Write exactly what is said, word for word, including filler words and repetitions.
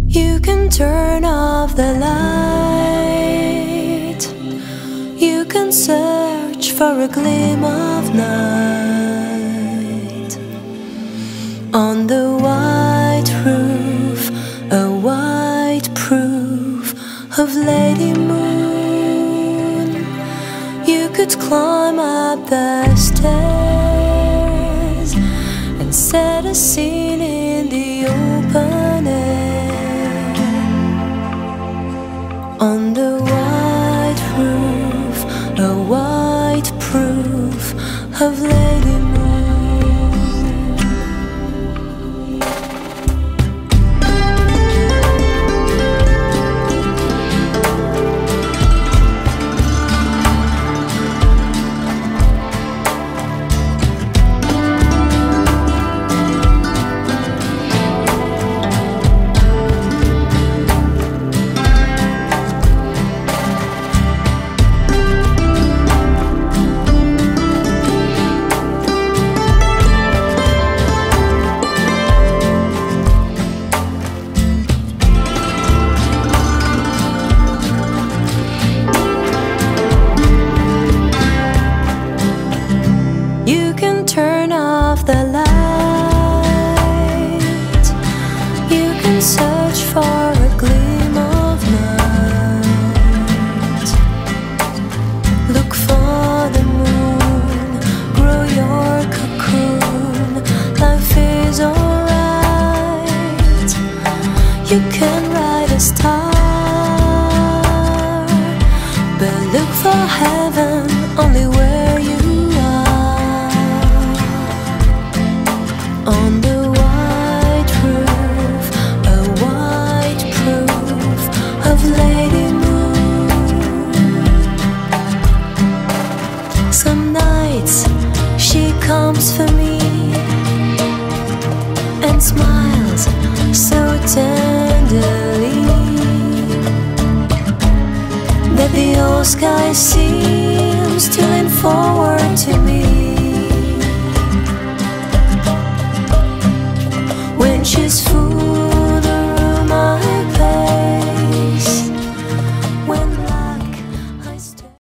You can turn off the light, you can search for a gleam of night. On the white roof, a white proof of Lady Moon. You could climb up the stairs and set a scene in the open air. On the white roof, a white proof of Lady Moon. You can turn off the light, you can search for a gleam of night. Look for the moon, grow your cocoon, life is alright. You can ride a star, but look for heaven only where you on the white roof, a white proof of Lady Moon. Some nights she comes for me and smiles so tenderly that the old sky seems to lean forward to me. When she's full